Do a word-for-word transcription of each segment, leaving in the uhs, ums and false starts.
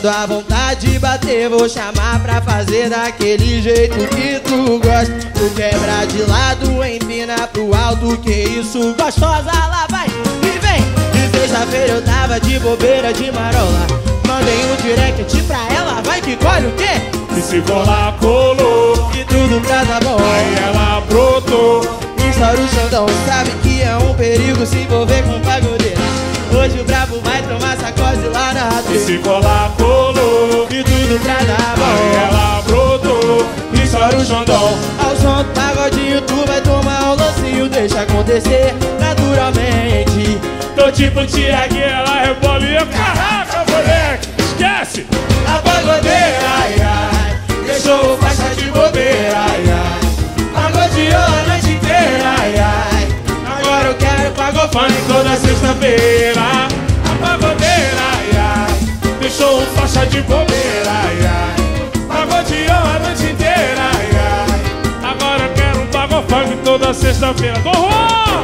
Quando a vontade bater, vou chamar pra fazer daquele jeito que tu gosta. Tu quebra de lado, empina pro alto, que isso, gostosa, lá vai e vem. E sexta-feira eu tava de bobeira, de marola, mandei um direct pra ela, vai que colhe o quê? E se colar, colou, E tudo pra tá bom. aí ela brotou. Estoura o Xandão, sabe que é um perigo se envolver com pagodeira. Hoje o brabo vai tomar sacode lá na E rua. se colar, colou, E tudo pra dar aí bom. ela brotou. E estoura o Xandão. Ao som do pagodinho tu vai tomar um lancinho, deixa acontecer naturalmente. Tô tipo Tiaguinho, ela rebola e eu, caraca, moleque, esquece. A pagodeira, ai, ai, deixou faixa de bobeira, ai, ai. Pagodeou a noite inteira, ai, ai. Agora eu quero pagofone Funk toda sexta-feira. A pagodeira, ai, ai, deixou um faixa de bobeira, ai, ai. Pagodeou a noite inteira, ai, ai. Agora eu quero um pagofunk toda sexta-feira. Gorro!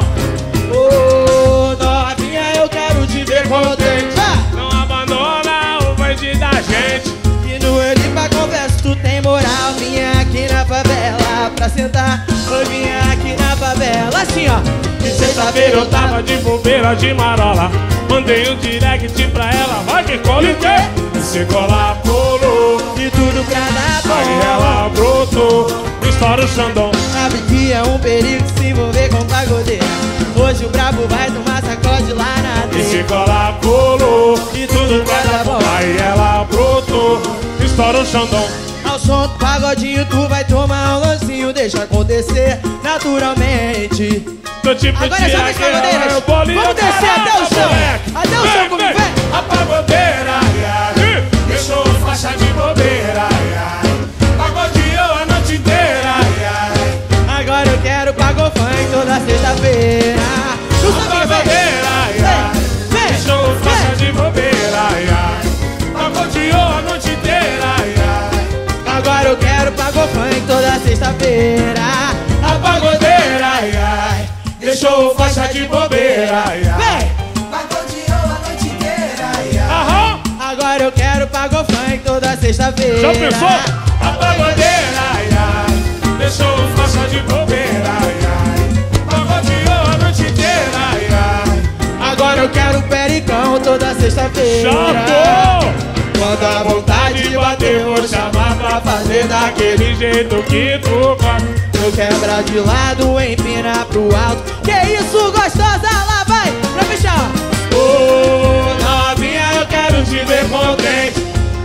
Ô, novinha, eu quero te ver contente. Não abandona o bandido da gente. E no Elipa conversa, tu tem moral. Vinha aqui na favela pra sentar. Oi, vinha aqui na favela, assim ó. E sexta-feira eu tava de bobeira, de marola, mandei um direct pra ela, vai que cola o quê? E se colar, colou, E tudo pra dar bom. aí ela brotou. Estoura o Xandão. Sabe que é um perigo se envolver com pagodeira. Hoje o brabo vai tomar sacode lá na E se treta. colar, colou, E tudo pra dar bom. aí ela brotou. Estoura o Xandão. Ao som do pagodinho tu vai tomar um lancinho, deixa acontecer naturalmente. Tô tipo Agora é só mais Tiaguinho, pagodeiras. eu bolinho, Vamos descer caraca, até o chão. moleque. Até o Vem, chão comigo, vem. A pagodeira, ai, ai, deixou faixa de bobeira, ai, ai. Pagodeou a noite inteira, ai, ai. Agora eu quero pagofunk toda sexta-feira. Tu A sabe que vem? pagodeira, ai, ai, Vem, deixou vem, faixa vem. de bobeira, ai, ai. Pagodeou a noite inteira, ai, ai. Agora eu quero pagofunk toda sexta-feira. A pagodeira, ai, ai, deixou faixa de bobeira, ai, ai. Vem! Pagodeou a noite inteira, ai, ai. Aham, Agora eu quero pagofunk toda sexta-feira. já pensou? A pagodeira, ai, ai, deixou faixa de bobeira, ai, ai. Pagodeou a noite inteira, ai, ai. Agora eu quero pericão toda sexta-feira. Chato! Quando a vontade bater, vou chamar pra fazer daquele. Daquele jeito que tu gosta. Eu quebra de lado, empina pro alto. Que isso, gostosa, lá vai pra fechar. Ô, novinha, eu quero te ver contente.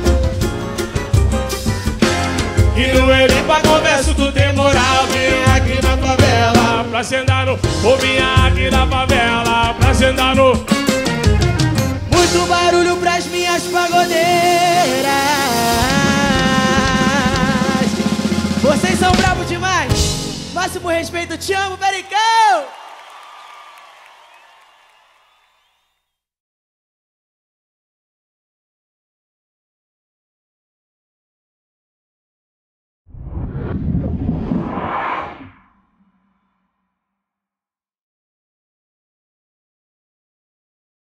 E no Elipa converso, tu tem moral. Vem aqui na favela pra sentar no. Vou vir aqui na favela pra sentar no. Muito barulho pras minhas pagodeiras. Vocês são bravos demais. Máximo respeito, te amo, Pericão.